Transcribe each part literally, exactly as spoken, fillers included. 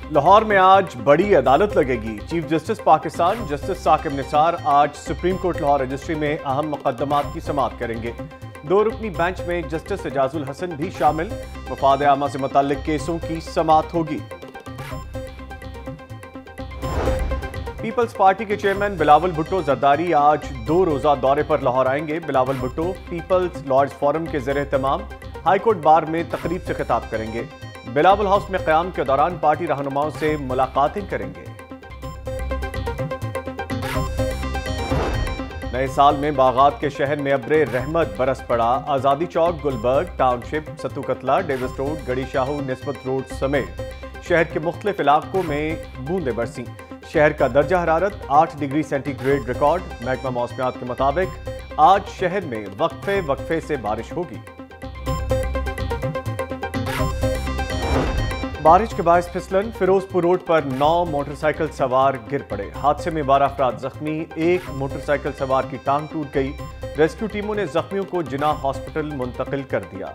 लाहौर में आज बड़ी अदालत लगेगी। Chief justice Pakistan justice Saqib Nisar आज सुप्रीम कोर्ट लाहौर रजिस्ट्री में अहम मुकदमात की समाअत करेंगे। दो रुकनी बेंच में जस्टिस एजाजुल हसन भी शामिल। वफाद आमा से मुताल्लिक केसों की समाअत होगी। पीपल्स पार्टी के चेयरमैन बिलावल भुट्टो जरदारी आज दो रोजा दौरे पर लाहौर आएंगे। Bilawal Bhutto People's lords forum के ज़ेर एहतमाम हाईकोर्ट बार में तकरीब से खिताब करेंगे। बिलावल हाउस में क़याम के दौरान पार्टी रहनुमाओं से मुलाकातें करेंगे। नए साल में बागात के शहर में अब्रे रहमत बरस पड़ा। आज़ादी चौक, गुलबर्ग टाउनशिप, सत्तू कतला, डेविस रोड, गड़ी शाहू, निस्बत रोड समेत शहर के मुख्तलिफ इलाकों में बूंदें बरसी। शहर का दर्जा हरारत आठ डिग्री सेंटीग्रेड रिकॉर्ड। महकमा मौसमियात के मुताबिक आज शहर में वक्फे वक्फे से बारिश होगी। बारिश के बायस फिसलन, फिरोजपुर रोड पर नौ मोटरसाइकिल सवार गिर पड़े। हादसे में बारह अफराद जख्मी, एक मोटरसाइकिल सवार की टांग टूट गई। रेस्क्यू टीमों ने जख्मियों को जिना हॉस्पिटल मुंतकिल कर दिया।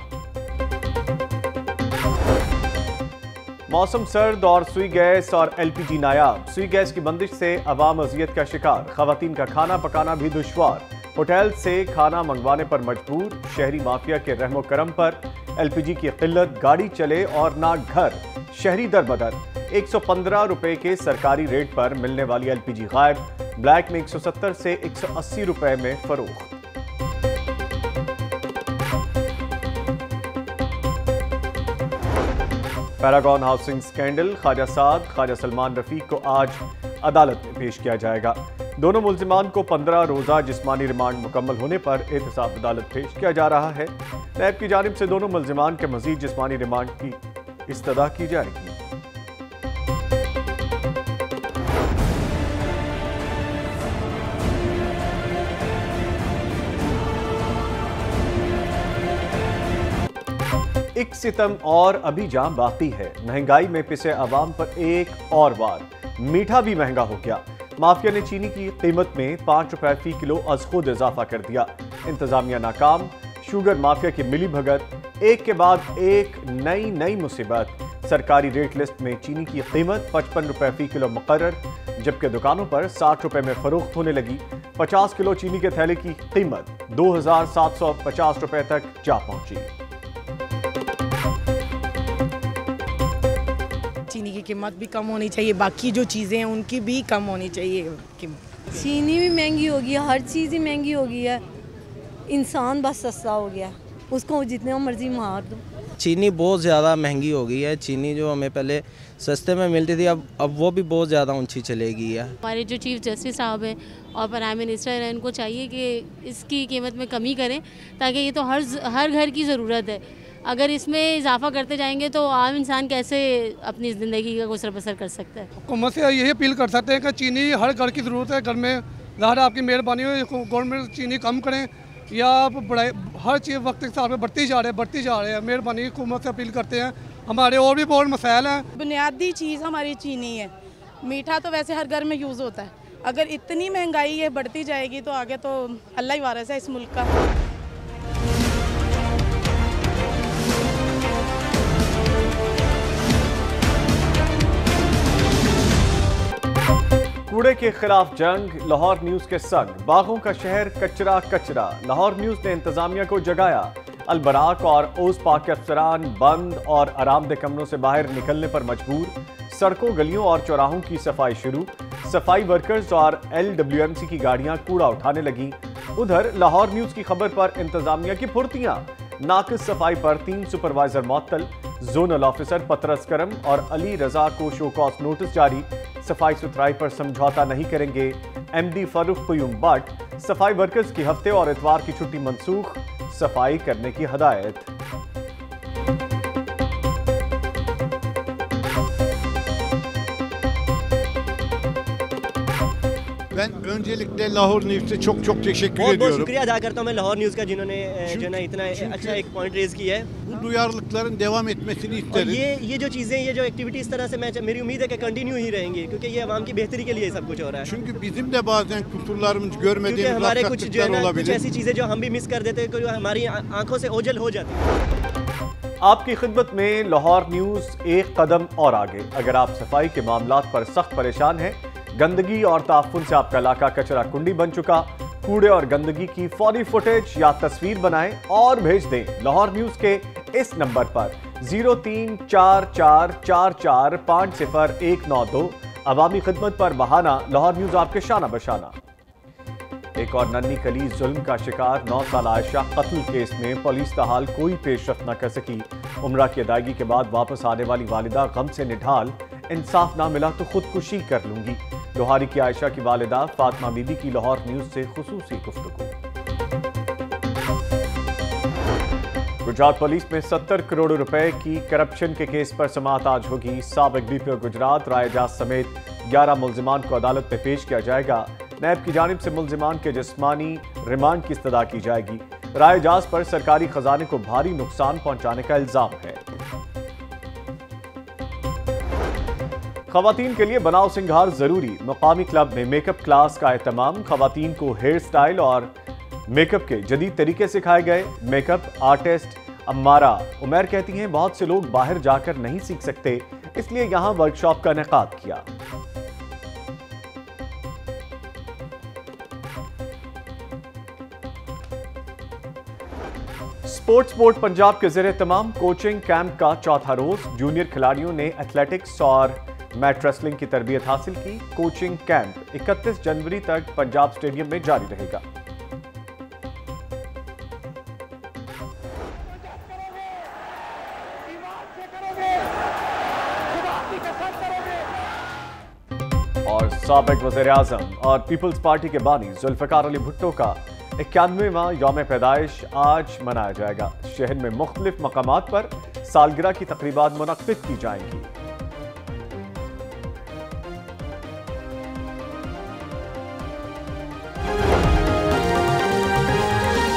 मौसम सर्द और सुई गैस और एलपीजी नायाब। सुई गैस की बंदिश से अवाम अजियत का शिकार। खवातीन का खाना पकाना भी दुश्वार। होटल से खाना मंगवाने पर मजबूर। शहरी माफिया के रहमो करम पर एलपीजी की किल्लत, गाड़ी चले और ना घर। शहरी दर बदर एक सौ पंद्रह रुपए के सरकारी रेट पर मिलने वाली एलपीजी गायब। ब्लैक में एक सौ सत्तर से एक सौ अस्सी रुपए में फरोख्त। Paragon housing scandal, Khawaja Saad, Khawaja Salman Rafique को आज अदालत में पेश किया जाएगा। दोनों मुल्जिमान को पंद्रह रोजा जिस्मानी रिमांड मुकम्मल होने पर एहतसाब अदालत पेश किया जा रहा है। नैब की जानिब से दोनों मुल्जिमान के मजीद जिस्मानी रिमांड की इस्तदा की जाएगी। एक सितम और अभी जाम बाकी है। महंगाई में पिसे अवाम पर एक और वार। मीठा भी महंगा हो गया। माफिया ने चीनी की कीमत में पांच रुपए फी किलो अज खुद इजाफा कर दिया। इंतजामिया नाकाम। शुगर माफिया की मिली भगत। एक के बाद एक नई नई मुसीबत। सरकारी रेट लिस्ट में चीनी की कीमत पचपन रुपए फी किलो मुकर्रर, जबकि दुकानों पर साठ रुपए में फरोख्त होने लगी। पचास किलो चीनी के थैले की कीमत दो हजार सात सौ पचास रुपए तक जा पहुंची। चीनी की कीमत भी कम होनी चाहिए, बाकी जो चीज़ें हैं उनकी भी कम होनी चाहिए। चीनी भी महंगी हो गई है, हर चीज़ ही महंगी हो गई है। इंसान बस सस्ता हो गया, उसको जितने मर्जी मार दो। चीनी बहुत ज़्यादा महंगी हो गई है। चीनी जो हमें पहले सस्ते में मिलती थी, अब अब वो भी बहुत ज़्यादा ऊंची चलेगी है। हमारे जो चीफ जस्टिस साहब हैं और प्राइम मिनिस्टर हैं, इनको चाहिए कि इसकी कीमत में कमी करें, ताकि ये तो हर हर घर की ज़रूरत है। अगर इसमें इजाफा करते जाएंगे तो आम इंसान कैसे अपनी ज़िंदगी का गुजर बसर कर सकता है। हुकूमत से यही अपील कर सकते हैं कि चीनी हर घर की ज़रूरत है। घर में ज़ाहिर आपकी मेहरबानी हो, गवर्नमेंट चीनी कम करें या बढ़ाए। हर चीज़ वक्त के साथ में बढ़ती जा रहे हैं बढ़ती जा रहे हैं मेहरबानी हुकूमत से अपील करते हैं। हमारे और भी बहुत मसाइल हैं। बुनियादी चीज़ हमारी चीनी है। मीठा तो वैसे हर घर में यूज़ होता है। अगर इतनी महंगाई है बढ़ती जाएगी तो आगे तो अल्लाह ही वारिस है इस मुल्क का। कूड़े के खिलाफ जंग, लाहौर न्यूज के संग। बागों का शहर कचरा कचरा। लाहौर न्यूज ने इंतजामिया को जगाया। अलबराक और ओस पाक के अफसरान बंद और आरामदेह कमरों से बाहर निकलने पर मजबूर। सड़कों, गलियों और चौराहों की सफाई शुरू। सफाई वर्कर्स और एल डब्ल्यू एम सी की गाड़ियां कूड़ा उठाने लगी। उधर लाहौर न्यूज की खबर पर इंतजामिया की फुर्तियां। नाकिस सफाई पर तीन सुपरवाइजर मुअत्तल। जोनल ऑफिसर पतरस करम और अली रजा को शो कॉज नोटिस जारी। सफाई सुथराई पर समझौता नहीं करेंगे। एमडी फरूख कुयूम बट। सफाई वर्कर्स की हफ्ते और इतवार की छुट्टी मंसूख। सफाई करने की हदायत। Ben öncelikle Lahor News'e çok çok teşekkür बहुत ediyorum. बहुत शुक्रिया अदा करता हूँ मैं लाहौर न्यूज़ का, जिन्होंने जो ना इतना अच्छा एक पॉइंट रेज किया है। Bu duyarlılıkların devam etmesini और isterim. ये ये जो चीज़ें, ये जो एक्टिविटी इस तरह से मैं मेरी उम्मीद है कि कंटिन्यू ही रहेंगी, क्योंकि ये आवाम की बेहतरी के लिए सब कुछ हो रहा है। Çünkü bizim de bazen kusurlarımız क्योंकि görmediğimiz हमारे कुछ जो है aksaklıklar ना कुछ olabilir. ऐसी चीज़ें जो हम भी मिस कर देते हैं, हमारी आंखों से ओझल हो जाती है। आपकी खिदमत में लाहौर न्यूज एक कदम और आगे। अगर आप सफाई के मामलात पर सख्त परेशान हैं, गंदगी और ताफुन से आपका इलाका कचरा कुंडी बन चुका, कूड़े और गंदगी की फौरी फुटेज या तस्वीर बनाएं और भेज दें लाहौर न्यूज के इस नंबर पर जीरो तीन चार चार चार चार पाँच सिफर एक नौ दो। अवामी खिदमत पर बहाना, लाहौर न्यूज आपके शाना बशाना। एक और नन्ही कली जुल्म का शिकार नौ साल आयशा कत्ल केस में पुलिस ताहाल कोई पेशरफ न कर सकी। उम्रा की अदायगी के बाद वापस आने वाली वालिदा गम से निढाल, इंसाफ ना मिला तो खुदकुशी कर लूंगी। लोहारी की आयशा की वालिदा फातिमा बीबी की लाहौर न्यूज से खुसूसी गुफ्तगू। गुजरात पुलिस में सत्तर करोड़ रुपए की करप्शन के केस पर समाअत आज होगी। साबिक डीपीओ गुजरात रायजाज समेत ग्यारह मुल्जिमान को अदालत में पेश किया जाएगा। नैब की जानिब से मुल्जिमान के जिस्मानी रिमांड की इस्तदा की जाएगी। रायजाज पर सरकारी खजाने को भारी नुकसान पहुंचाने का इल्जाम है। खवातीन के लिए बनाव सिंगार जरूरी, मुकामी क्लब में मेकअप क्लास का एहतमाम। खवातीन को हेयर स्टाइल और मेकअप के जदीद तरीके सिखाए गए। मेकअप आर्टिस्ट अम्मारा उमैर कहती हैं, बहुत से लोग बाहर जाकर नहीं सीख सकते, इसलिए यहां वर्कशॉप का इनेकाद किया। स्पोर्ट्स बोर्ड पंजाब के ज़रिए तमाम कोचिंग कैंप का चौथा रोज। जूनियर खिलाड़ियों ने एथलेटिक्स और मैट रेसलिंग की तरबियत हासिल की। कोचिंग कैंप इकतीस जनवरी तक पंजाब स्टेडियम में जारी रहेगा। और साबिक वज़ीर-ए-आज़म और पीपल्स पार्टी के बानी जुल्फ़िकार अली भुट्टो का इक्यानवेवां यौम पैदाइश आज मनाया जाएगा। शहर में मुख्तलिफ मकामात पर सालगिरह की तकरीबात मुनक्किद की जाएंगी।